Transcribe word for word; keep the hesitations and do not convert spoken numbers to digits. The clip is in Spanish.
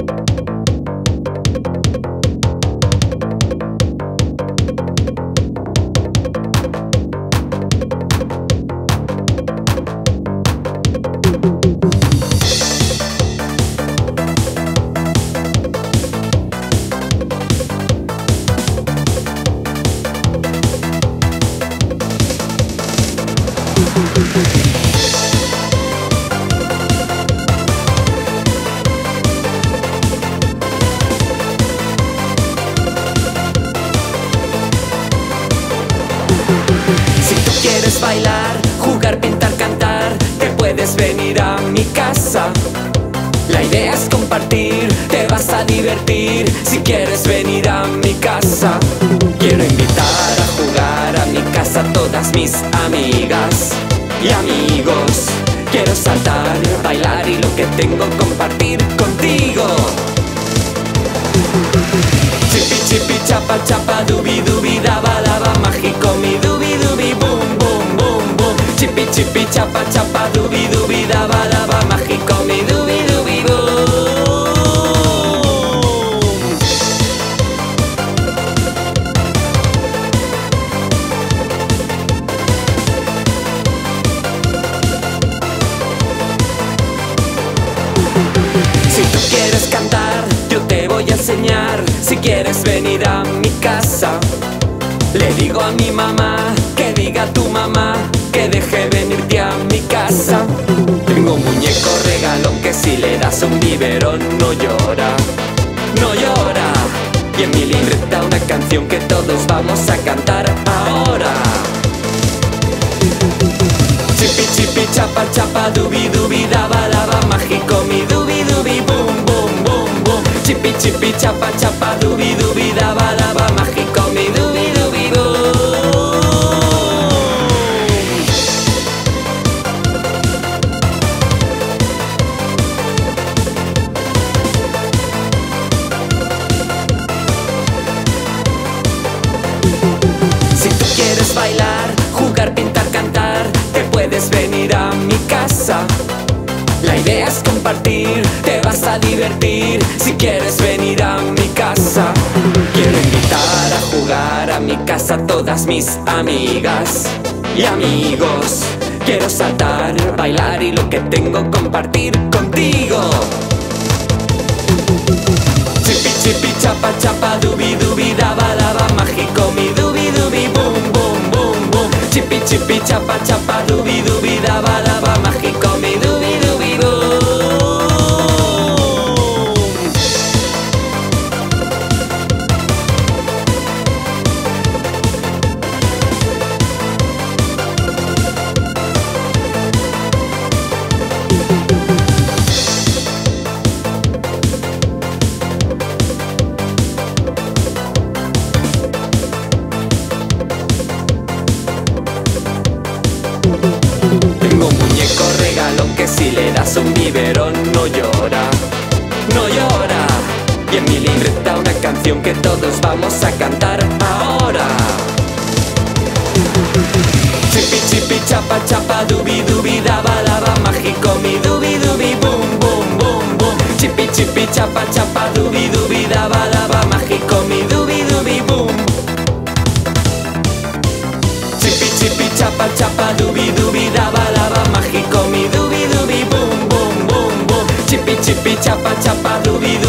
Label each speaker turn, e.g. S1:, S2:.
S1: Si tú quieres bailar, jugar, pintar, cantar, te puedes venir a mi casa. La idea es compartir, te vas a divertir si quieres venir a mi casa. Quiero invitar a jugar a mi casa a todas mis amigas y amigos. Quiero saltar, bailar y lo que tengo compartir contigo. Chipi chipi chapa chapa dubi dubi daba daba mágico mi dubi dubi boom boom boom boom. Chipi chipi chapa chapa dubi dubi daba daba mágico mi dubi dubi boom. Si tú quieres cantar, yo te voy a enseñar. Si quieres venir a mi casa, le digo a mi mamá que diga a tu mamá que deje venirte a mi casa. Tengo un muñeco regalón que si le das un biberón no llora, no llora. Y en mi libreta una canción que todos vamos a cantar ahora. Chipi chipi chapa chapa dubi dubi daba daba mágico mi dubi dubi boom boom boom boom. Chipi chipi chapa chapa dubi dubi daba daba mágico mi dubi dubi boom. Si tú quieres bailar, jugar, pintar, cantar, te puedes venir a mi casa. La idea es compartir, te vas a divertir si quieres venir a mi casa. Quiero invitar a jugar a mi casa a todas mis amigas y amigos. Quiero saltar, bailar y lo que tengo compartir contigo. Chipi chipi chapa chapa dubi dubi daba daba mágico mi dubi dubi boom boom boom boom. Chipi chipi chapa chapa dubi dubi daba daba mágico mi dubi dubi boom. Tengo un muñeco regalón que si le das un biberón no llora, no llora. Y en mi libreta una canción que todos vamos a cantar ahora. Chipi chipi chapa chapa dubi dubi daba daba mágico mi dubi dubi boom boom boom boom. Chipi chipi chapa chapa dubi dubi daba daba mágico mi dubi dubi boom. Chipi chipi chapa chapa dubi dubi daba daba mágico mi dubi dubi boom boom boom boom. Chipi chipi chapa chapa dubi